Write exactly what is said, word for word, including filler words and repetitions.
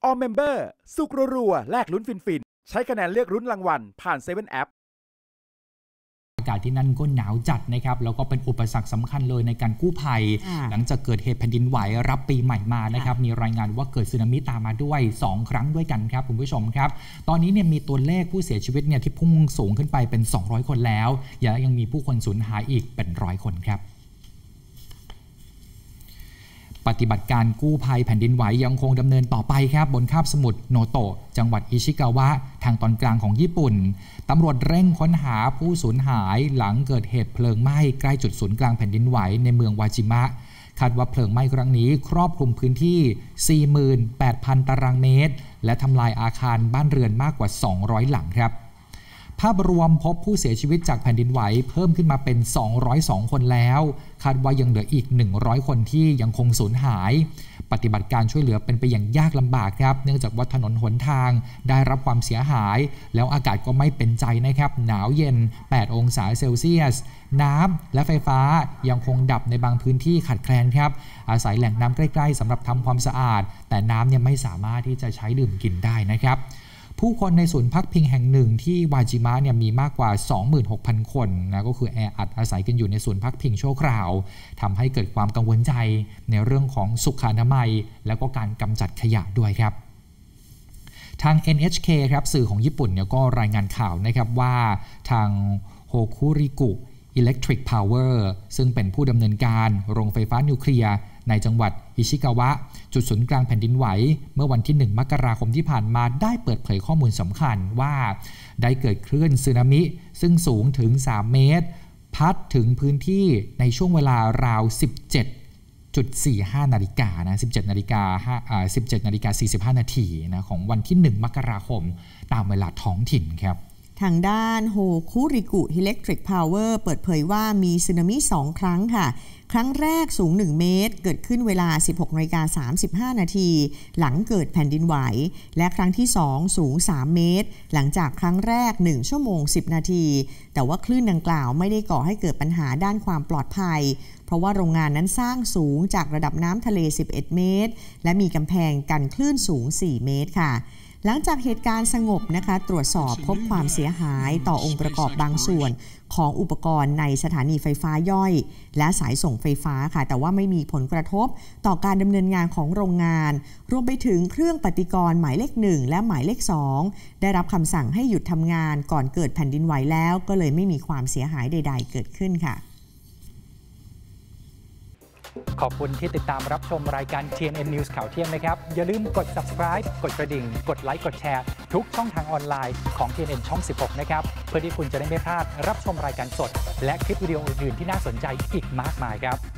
All Member สุกรัวๆแลกลุ้นฟินๆใช้คะแนนเลือกลุ้นรางวัลผ่านเซเว่น App อากาศที่นั่นก็หนาวจัดนะครับแล้วก็เป็นอุปสรรคสำคัญเลยในการกู้ภัยหลังจากเกิดเหตุแผ่นดินไหวรับปีใหม่มานะครับมีรายงานว่าเกิดสึนามิตามมาด้วยสองครั้งด้วยกันครับคุณผู้ชมครับตอนนี้เนี่ยมีตัวเลขผู้เสียชีวิตเนี่ยที่พุ่งสูงขึ้นไปเป็นสองร้อยคนแล้วยังมีผู้คนสูญหายอีกเป็นร้อยคนครับปฏิบัติการกู้ภัยแผ่นดินไหวยังคงดำเนินต่อไปครับบนคาบสมุทรโนโตะจังหวัดอิชิกาวะทางตอนกลางของญี่ปุ่นตำรวจเร่งค้นหาผู้สูญหายหลังเกิดเหตุเพลิงไหม้ใกล้จุดศูนย์กลางแผ่นดินไหวในเมืองวาจิมะคาดว่าเพลิงไหม้ครั้งนี้ครอบคลุมพื้นที่ สี่หมื่นแปดพัน ตารางเมตรและทำลายอาคารบ้านเรือนมากกว่าสองร้อยหลังครับภาพรวมพบผู้เสียชีวิตจากแผ่นดินไหวเพิ่มขึ้นมาเป็นสองร้อยสองคนแล้วคาดว่ายังเหลืออีกหนึ่งร้อยคนที่ยังคงสูญหายปฏิบัติการช่วยเหลือเป็นไปอย่างยากลำบากครับเนื่องจากว่าถนนหนทางได้รับความเสียหายแล้วอากาศก็ไม่เป็นใจนะครับหนาวเย็นแปดองศาเซลเซียสน้ำและไฟฟ้ายังคงดับในบางพื้นที่ขาดแคลนครับอาศัยแหล่งน้ำใกล้ๆสำหรับทำความสะอาดแต่น้ำเนี่ยไม่สามารถที่จะใช้ดื่มกินได้นะครับผู้คนในศูนย์พักพิงแห่งหนึ่งที่วาจิมะเนี่ยมีมากกว่า สองหมื่นหกพัน คนนะก็คือแออัดอาศัยกันอยู่ในศูนย์พักพิงชั่วคราวทำให้เกิดความกังวลใจในเรื่องของสุขอนามัยแล้วก็การกำจัดขยะด้วยครับทาง เอ็น เอช เค ครับสื่อของญี่ปุ่นเนี่ยก็รายงานข่าวนะครับว่าทางโฮคุริกุ Electric Power ซึ่งเป็นผู้ดำเนินการโรงไฟฟ้านิวเคลียร์ในจังหวัดอิชิกาวะจุดศูนย์กลางแผ่นดินไหวเมื่อวันที่หนึ่งมกราคมที่ผ่านมาได้เปิดเผยข้อมูลสำคัญว่าได้เกิดคลื่นสึนามิซึ่งสูงถึงสามเมตรพัดถึงพื้นที่ในช่วงเวลาราว สิบเจ็ดจุดสี่ห้า นาฬิกานะสิบเจ็ดนาฬิกาอ่าสิบเจ็ดนาฬิกาสี่สิบห้านาทีนะของวันที่หนึ่งมกราคมตามเวลาท้องถิ่นครับทางด้านโฮคุริกุ Electric Power เปิดเผยว่ามีสึนามิสองครั้งค่ะครั้งแรกสูงหนึ่งเมตรเกิดขึ้นเวลา สิบหกนาฬิกาสามสิบห้า นาทีหลังเกิดแผ่นดินไหวและครั้งที่สองสูงสามเมตรหลังจากครั้งแรกหนึ่งชั่วโมงสิบนาทีแต่ว่าคลื่นดังกล่าวไม่ได้ก่อให้เกิดปัญหาด้านความปลอดภัยเพราะว่าโรงงานนั้นสร้างสูงจากระดับน้ำทะเลสิบเอ็ดเมตรและมีกำแพงกันคลื่นสูงสี่เมตรค่ะหลังจากเหตุการณ์สงบนะคะตรวจสอบพบความเสียหายต่อองค์ประกอบบางส่วนของอุปกรณ์ในสถานีไฟฟ้าย่อยและสายส่งไฟฟ้าค่ะแต่ว่าไม่มีผลกระทบต่อการดำเนินงานของโรงงานรวมไปถึงเครื่องปฏิกรณ์หมายเลขหนึ่งและหมายเลขสองได้รับคำสั่งให้หยุดทำงานก่อนเกิดแผ่นดินไหวแล้วก็เลยไม่มีความเสียหายใดๆเกิดขึ้นค่ะขอบคุณที่ติดตามรับชมรายการ ที เอ็น เอ็น News ข่าวเที่ยงนะครับอย่าลืมกด Subscribe กดกระดิ่งกดไลค์กดแชร์ทุกช่องทางออนไลน์ของ ที เอ็น เอ็น ช่องสิบหกนะครับเพื่อที่คุณจะได้ไม่พลาดรับชมรายการสดและคลิปวิดีโออื่นๆที่น่าสนใจอีกมากมายครับ